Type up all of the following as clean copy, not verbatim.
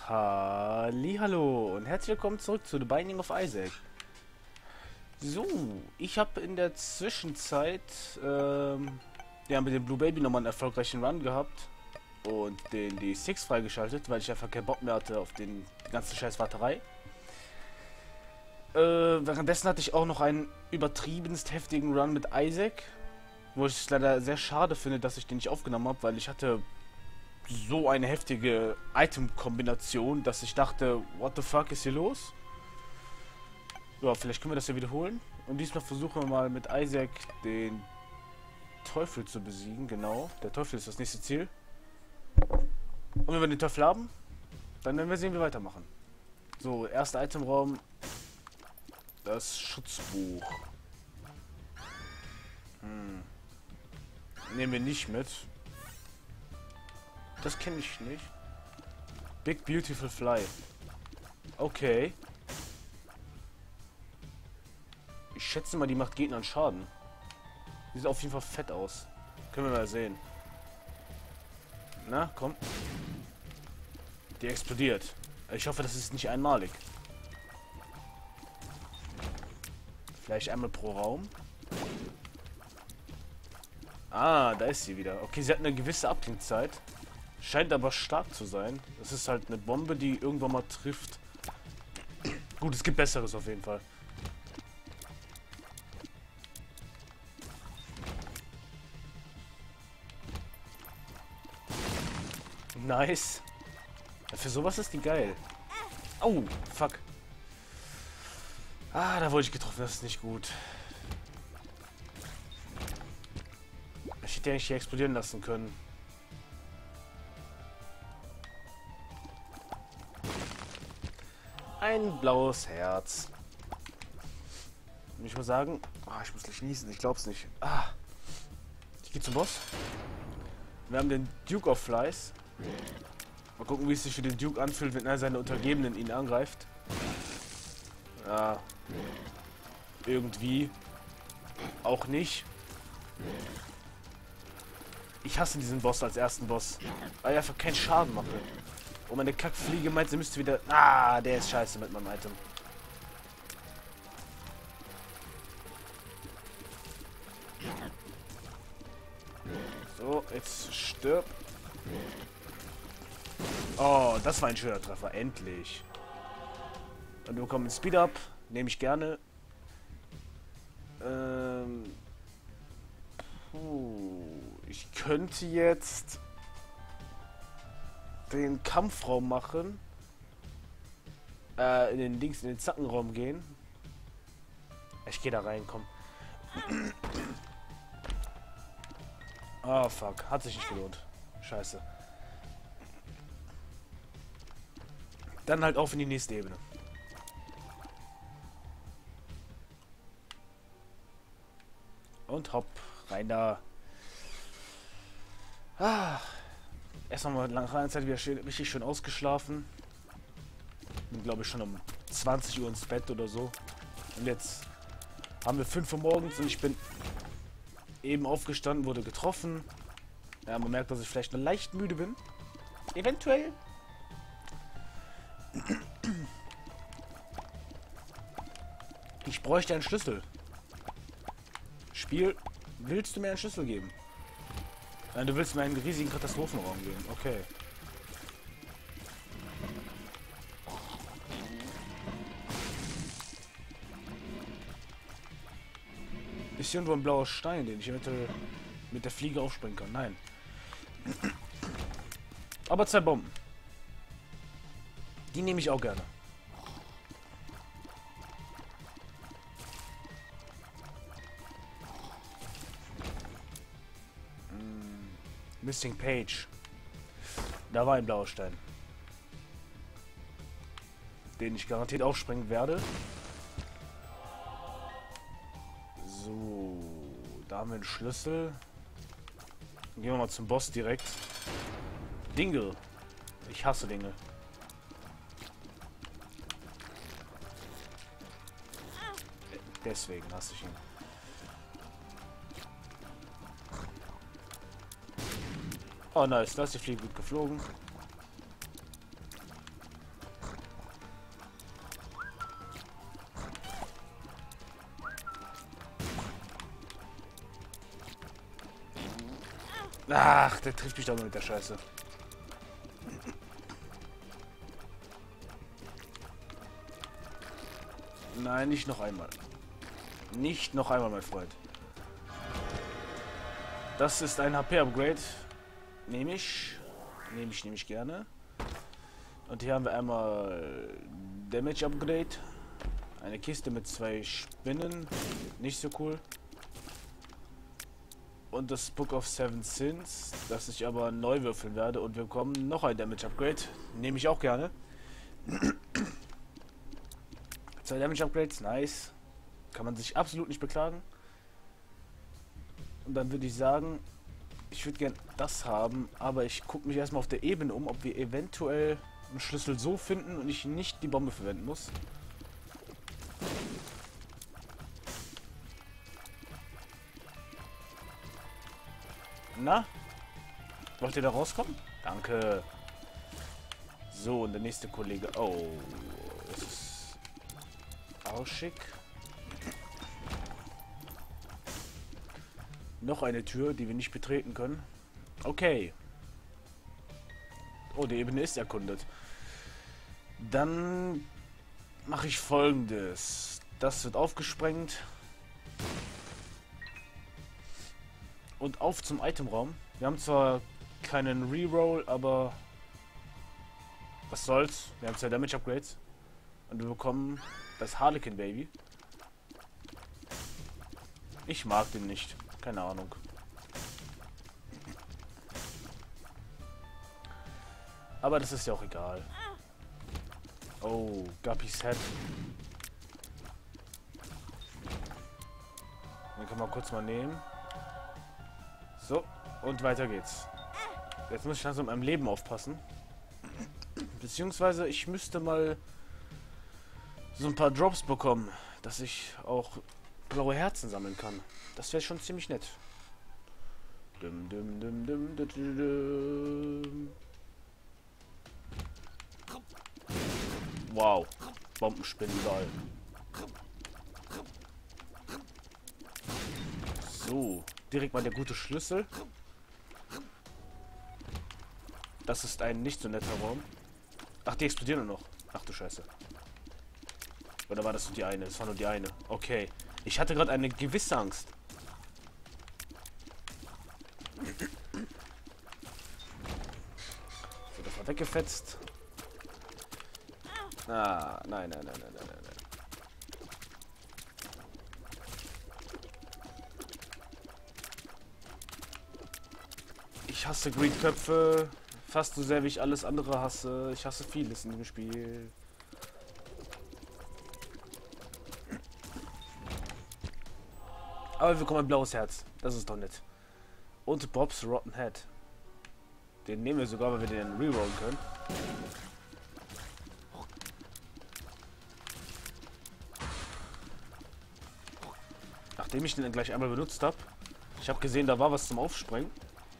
Hallihallo und herzlich willkommen zurück zu The Binding of Isaac. So, ich habe in der Zwischenzeit ja, mit dem Blue Baby nochmal einen erfolgreichen Run gehabt und den D6 freigeschaltet, weil ich einfach keinen Bock mehr hatte auf die ganze scheiß Warterei. Währenddessen hatte ich auch noch einen übertriebenst heftigen Run mit Isaac, wo ich es leider sehr schade finde, dass ich den nicht aufgenommen habe, weil ich hatte so eine heftige Item-Kombination, dass ich dachte, what the fuck ist hier los? Ja, vielleicht können wir das ja wiederholen. Und diesmal versuchen wir mal mit Isaac den Teufel zu besiegen. Genau, der Teufel ist das nächste Ziel. Und wenn wir den Teufel haben, dann werden wir sehen, wie wir weitermachen. So, erster Itemraum. Das Schutzbuch. Nehmen wir nicht mit. Das kenne ich nicht. Big Beautiful Fly. Okay. Ich schätze mal, die macht Gegnern Schaden. Die sieht auf jeden Fall fett aus. Können wir mal sehen. Na, komm. Die explodiert. Ich hoffe, das ist nicht einmalig. Vielleicht einmal pro Raum. Ah, da ist sie wieder. Okay, sie hat eine gewisse Abklingzeit. Scheint aber stark zu sein. Das ist halt eine Bombe, die irgendwann mal trifft. Gut, es gibt Besseres auf jeden Fall. Nice. Ja, für sowas ist die geil. Oh, fuck. Ah, da wurde ich getroffen. Das ist nicht gut. Ich hätte eigentlich hier explodieren lassen können. Ein blaues Herz. Und ich muss sagen, ich muss gleich niesen, ich glaub's nicht. Ich gehe zum Boss. Wir haben den Duke of Flies. Mal gucken, wie es sich für den Duke anfühlt, wenn er seine Untergebenen ihn angreift. Ja. Irgendwie. Auch nicht. Ich hasse diesen Boss als ersten Boss. Weil er einfach keinen Schaden macht. Und meine Kackfliege meint, sie müsste wieder... Ah, der ist scheiße mit meinem Item. So, jetzt stirb. Oh, das war ein schöner Treffer. Endlich. Und wir bekommen einen Speed-Up. Nehme ich gerne. Ich könnte jetzt den Kampfraum machen. In den Zackenraum gehen. Ich gehe da rein, komm. Oh, fuck. Hat sich nicht gelohnt. Scheiße. Dann halt auf in die nächste Ebene. Und hopp. Rein da. Erst mal nach einer Zeit wieder richtig schön ausgeschlafen. Bin, glaube ich, schon um 20 Uhr ins Bett oder so. Und jetzt haben wir 5 Uhr morgens und ich bin eben aufgestanden, wurde getroffen. Ja, man merkt, dass ich vielleicht noch leicht müde bin. Eventuell. Ich bräuchte einen Schlüssel. Spiel, willst du mir einen Schlüssel geben? Nein, du willst mir einen riesigen Katastrophenraum geben. Okay. Ist hier irgendwo ein blauer Stein, den ich eventuell mit der Fliege aufspringen kann? Nein. Aber 2 Bomben. Die nehme ich auch gerne. Missing Page. Da war ein blauer Stein. Den ich garantiert aufspringen werde. So. Da haben wir einen Schlüssel. Dann gehen wir mal zum Boss direkt. Dingle. Ich hasse Dinge. Deswegen hasse ich ihn. Oh nice, da ist die Fliege gut geflogen. Ach, der trifft mich doch nur mit der Scheiße. Nein, nicht noch einmal. Nicht noch einmal, mein Freund. Das ist ein HP-Upgrade. Nehme ich. Nehme ich gerne. Und hier haben wir einmal Damage-Upgrade. Eine Kiste mit 2 Spinnen. Nicht so cool. Und das Book of Seven Sins, das ich aber neu würfeln werde. Und wir bekommen noch ein Damage-Upgrade. Nehme ich auch gerne. 2 Damage-Upgrades, nice. Kann man sich absolut nicht beklagen. Und dann würde ich sagen, ich würde gern das haben, aber ich gucke mich erstmal auf der Ebene um, ob wir eventuell einen Schlüssel so finden und ich nicht die Bombe verwenden muss. Na? Wollt ihr da rauskommen? Danke. So, und der nächste Kollege. Oh, das ist auch schick. Noch eine Tür, die wir nicht betreten können. Okay. Oh, die Ebene ist erkundet. Dann mache ich Folgendes. Das wird aufgesprengt. Und auf zum Itemraum. Wir haben zwar keinen Reroll, aber was soll's. Wir haben 2 Damage Upgrades. Und wir bekommen das Harlequin Baby. Ich mag den nicht. Keine Ahnung. Aber das ist ja auch egal. Oh, Guppy's Head. Den können wir kurz mal nehmen. So, und weiter geht's. Jetzt muss ich langsam mit meinem Leben aufpassen. Beziehungsweise ich müsste mal so ein paar Drops bekommen, dass ich auch blaue Herzen sammeln kann. Das wäre schon ziemlich nett. Dum, dum, dum, dum, dum, dum, dum. Wow. Bombenspinnen überall. So. Direkt mal der gute Schlüssel. Das ist ein nicht so netter Raum. Ach, die explodieren nur noch. Ach du Scheiße. Oder war das nur die eine? Das war nur die eine. Okay. Ich hatte gerade eine gewisse Angst. So, das war weggefetzt. Ah, nein, nein, nein, nein, nein, nein. Ich hasse Greedköpfe fast so sehr, wie ich alles andere hasse. Ich hasse vieles in dem Spiel. Aber wir bekommen ein blaues Herz. Das ist doch nett. Und Bob's Rotten Head. Den nehmen wir sogar, weil wir den rerollen können. Nachdem ich den dann gleich einmal benutzt habe. Ich habe gesehen, da war was zum Aufsprengen.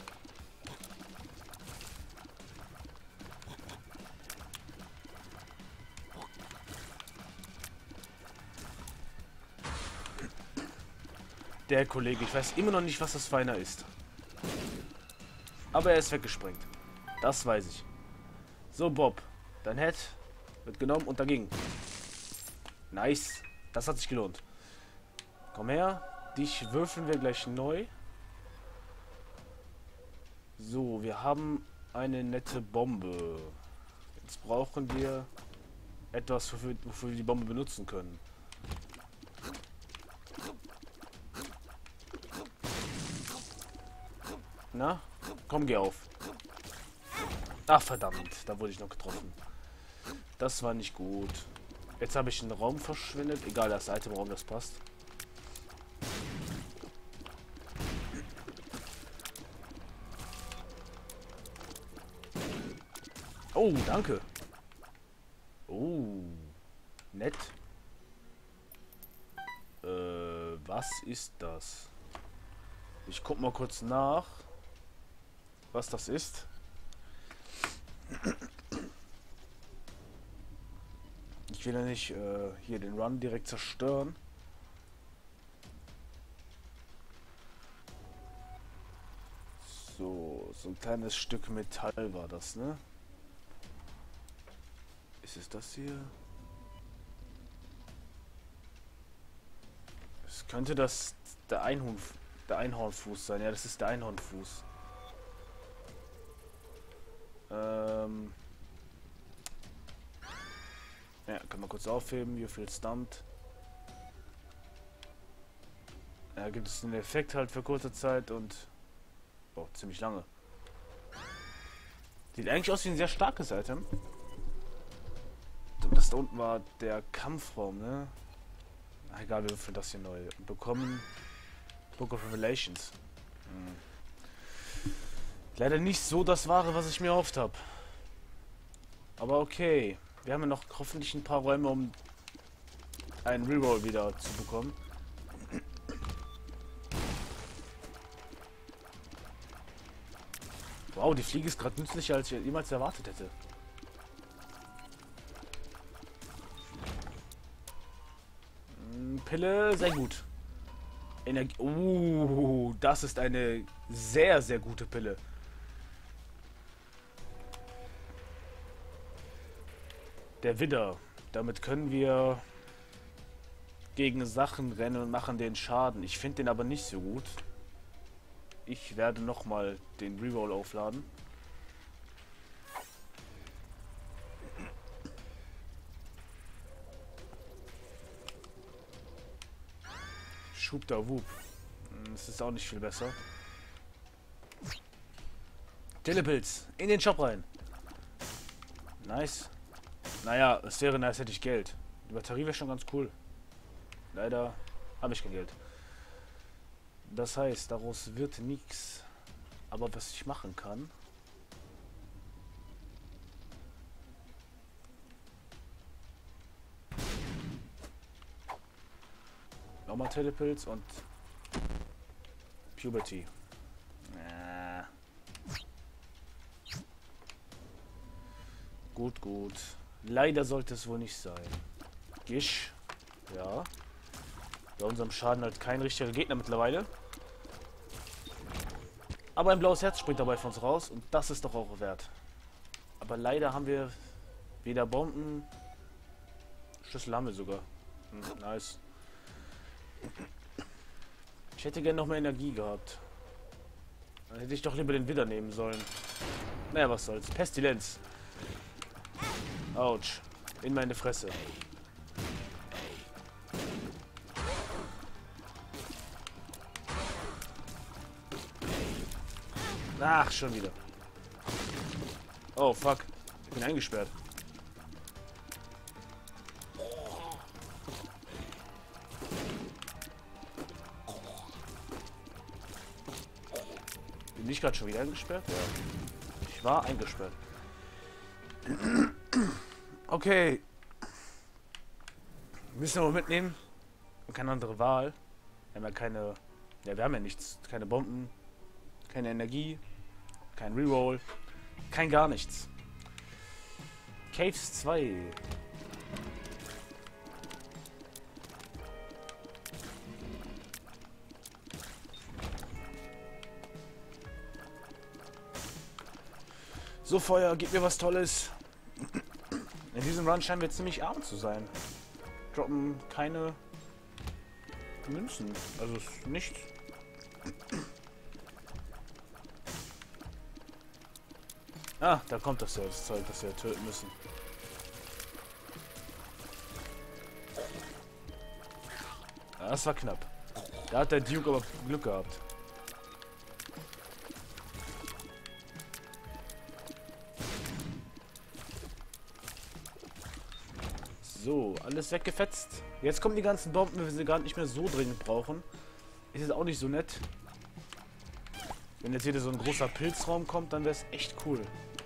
Der Kollege, ich weiß immer noch nicht, was das für einer ist. Aber er ist weggesprengt. Das weiß ich. So, Bob. Dein Head wird genommen und dagegen. Nice. Das hat sich gelohnt. Komm her. Dich würfeln wir gleich neu. So, wir haben eine nette Bombe. Jetzt brauchen wir etwas, wofür wir die Bombe benutzen können. Na? Komm, geh auf. Ach, verdammt. Da wurde ich noch getroffen. Das war nicht gut. Jetzt habe ich einen Raum verschwendet. Egal, das Itemraum, das passt. Oh, danke. Oh, nett. Was ist das? Ich guck mal kurz nach, was das ist. Ich will ja nicht hier den Run direkt zerstören. So. So ein kleines Stück Metall war das, ne? Ist es das hier? Es könnte das der Einhornfuß sein. Ja, das ist der Einhornfuß. Ja, kann man kurz aufheben. You feel stumped. Ja, gibt es einen Effekt halt für kurze Zeit und... Oh, ziemlich lange. Sieht eigentlich aus wie ein sehr starkes Item. Das da unten war der Kampfraum, ne? Ach, egal, wir würfeln das hier neu. Bekommen Book of Revelations. Leider nicht so das Wahre, was ich mir erhofft habe. Aber okay. Wir haben ja noch hoffentlich ein paar Räume, um einen Reroll wieder zu bekommen. Wow, die Fliege ist gerade nützlicher, als ich jemals erwartet hätte. Pille, sehr gut. Energie. Das ist eine sehr, sehr gute Pille. Der Widder. Damit können wir gegen Sachen rennen und machen den Schaden. Ich finde den aber nicht so gut. Ich werde nochmal den Reroll aufladen. Schub da Whoop. Das ist auch nicht viel besser. Telepilz. In den Shop rein. Nice. Naja, es wäre nice, hätte ich Geld. Die Batterie wäre schon ganz cool. Leider habe ich kein Geld. Das heißt, daraus wird nichts. Aber was ich machen kann... Nochmal Telepilz und... Puberty. Gut, gut. Leider sollte es wohl nicht sein. Gish. Ja. Bei unserem Schaden halt kein richtiger Gegner mittlerweile. Aber ein blaues Herz springt dabei von uns raus und das ist doch auch wert. Aber leider haben wir weder Bomben... Schlüssel haben wir sogar. Nice. Ich hätte gerne noch mehr Energie gehabt. Dann hätte ich doch lieber den Widder nehmen sollen. Naja, was soll's. Pestilenz. Autsch. In meine Fresse. Ach, schon wieder. Oh, fuck. Ich bin eingesperrt. Bin ich gerade schon wieder eingesperrt? Ja. Ich war eingesperrt. Okay. Müssen wir mitnehmen. Und keine andere Wahl. Wir haben ja keine... Ja, wir haben ja nichts. Keine Bomben. Keine Energie. Kein Reroll. Kein gar nichts. Caves 2. So, Feuer, gib mir was Tolles. In diesem Run scheinen wir ziemlich arm zu sein. Droppen keine Münzen. Also nichts. Ah, da kommt das Zeug, das wir töten müssen. Ah, das war knapp. Da hat der Duke aber Glück gehabt. So, alles weggefetzt. Jetzt kommen die ganzen Bomben, wenn wir sie gar nicht mehr so dringend brauchen. Ist jetzt auch nicht so nett. Wenn jetzt wieder so ein großer Pilzraum kommt, dann wäre es echt cool.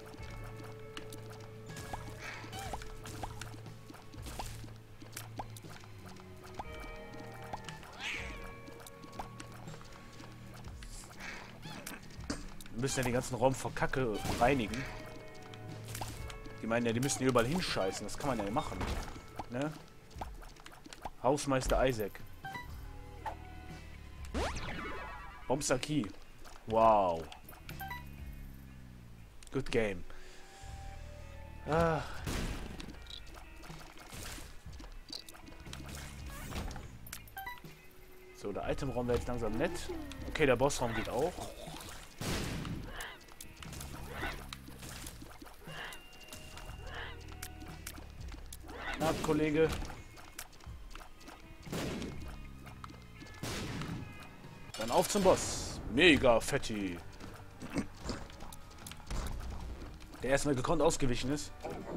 Wir müssen ja den ganzen Raum vor Kacke reinigen. Die meinen ja, die müssen hier überall hinscheißen. Das kann man ja nicht machen. Ne? Hausmeister Isaac. Bombster Key. Wow. Good game. Ah. So, der Itemraum wäre jetzt langsam nett. Okay, der Bossraum geht auch. Na, Kollege. Dann auf zum Boss. Mega Fetti. Der erstmal gekonnt ausgewichen ist.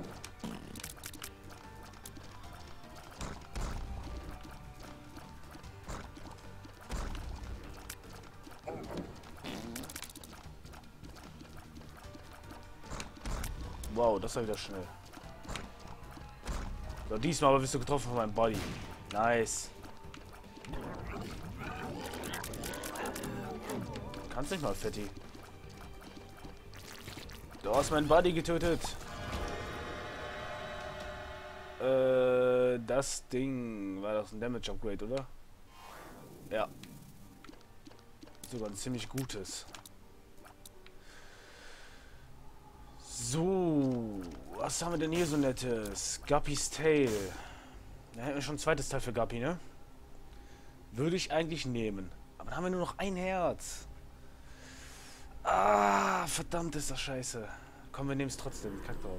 Wow, das war wieder schnell. So, diesmal aber bist du getroffen von meinem Body. Nice. Kannst nicht mal, Fetti. Du hast meinen Buddy getötet. Das Ding. War das ein Damage Upgrade, oder? Ja. Sogar ein ziemlich gutes. So. Was haben wir denn hier so nettes? Guppy's Tale. Da hätten wir schon ein zweites Teil für Guppy, ne? Würde ich eigentlich nehmen. Aber dann haben wir nur noch ein Herz. Ah, verdammt ist das scheiße. Komm, wir nehmen es trotzdem. Kack drauf.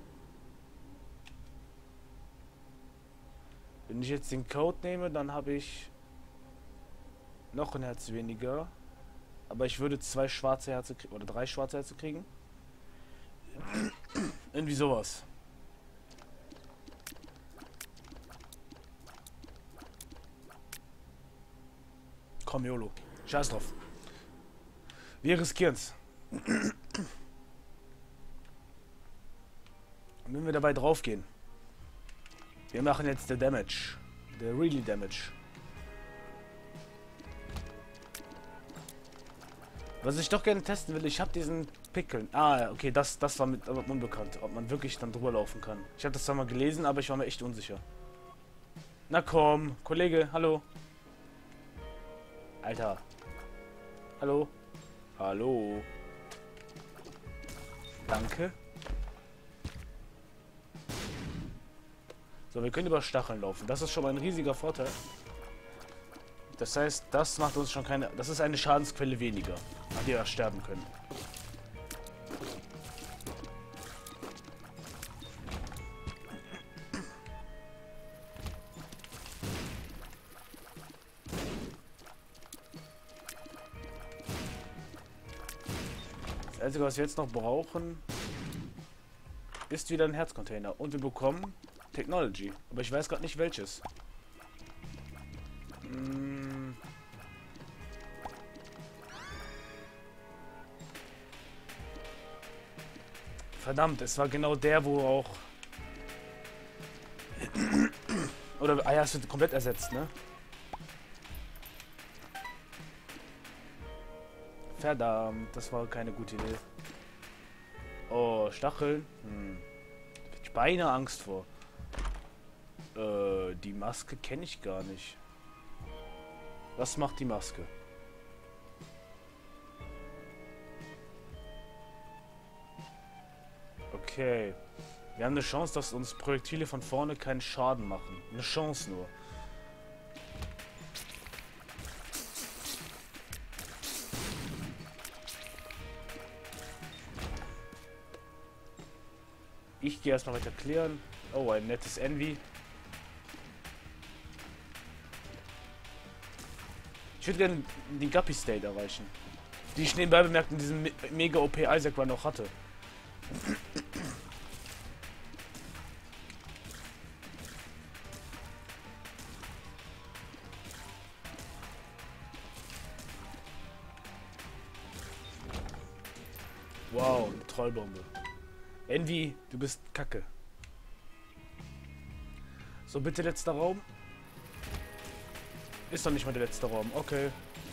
Wenn ich jetzt den Code nehme, dann habe ich noch ein Herz weniger. Aber ich würde 2 schwarze Herzen kriegen. Oder 3 schwarze Herzen kriegen. Irgendwie sowas. Komm, YOLO. Scheiß drauf. Wir riskieren's. Und wenn wir dabei draufgehen. Wir machen jetzt der Damage. Der really Damage. Was ich doch gerne testen will, ich habe diesen Pickeln. Ah, okay, das war mit unbekannt, ob man wirklich dann drüber laufen kann. Ich habe das zwar mal gelesen, aber ich war mir echt unsicher. Na komm, Kollege, hallo. Alter. Hallo. Hallo. Danke. So, wir können über Stacheln laufen. Das ist schon mal ein riesiger Vorteil. Das heißt, das macht uns schon keine... Das ist eine Schadensquelle weniger, an der wir sterben können. Das Einzige, was wir jetzt noch brauchen, ist wieder ein Herzcontainer. Und wir bekommen Technology. Aber ich weiß gerade nicht welches. Verdammt, es war genau der, wo auch... Oder, ah ja, es wird komplett ersetzt, ne? Verdammt, das war keine gute Idee. Oh, Stacheln. Da hab ich beinahe Angst vor. Die Maske kenne ich gar nicht. Was macht die Maske? Okay. Wir haben eine Chance, dass uns Projektile von vorne keinen Schaden machen. Eine Chance nur. Ich gehe erstmal weiter klären. Oh, ein nettes Envy. Ich würde gerne die Guppy State erreichen. Die ich nebenbei bemerkt in diesem mega OP Isaac Run auch hatte. Wow, eine Trollbombe. Envy, du bist kacke. So, bitte letzter Raum. Ist doch nicht mal der letzte Raum. Okay.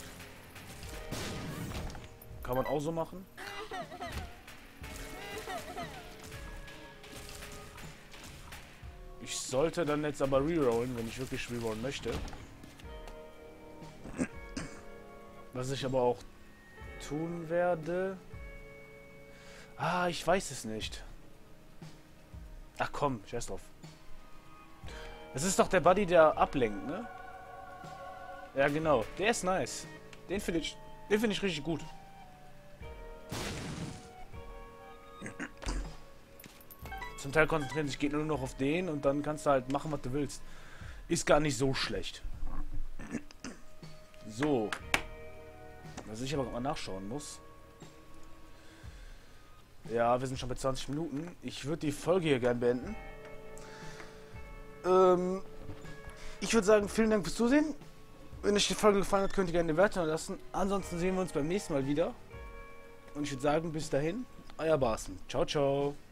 Kann man auch so machen. Ich sollte dann jetzt aber rerollen, wenn ich wirklich rerollen möchte. Was ich aber auch tun werde. Ah, ich weiß es nicht. Ach komm, scheiß drauf. Das ist doch der Buddy, der ablenkt, ne? Ja, genau. Der ist nice. Den finde ich richtig gut. Zum Teil konzentrieren sich Gegner nur noch auf den und dann kannst du halt machen, was du willst. Ist gar nicht so schlecht. So. Was ich aber mal nachschauen muss. Ja, wir sind schon bei 20 Minuten. Ich würde die Folge hier gern beenden. Ich würde sagen, vielen Dank fürs Zusehen. Wenn euch die Folge gefallen hat, könnt ihr gerne eine Wertung lassen. Ansonsten sehen wir uns beim nächsten Mal wieder. Und ich würde sagen, bis dahin, euer Barsen. Ciao, ciao.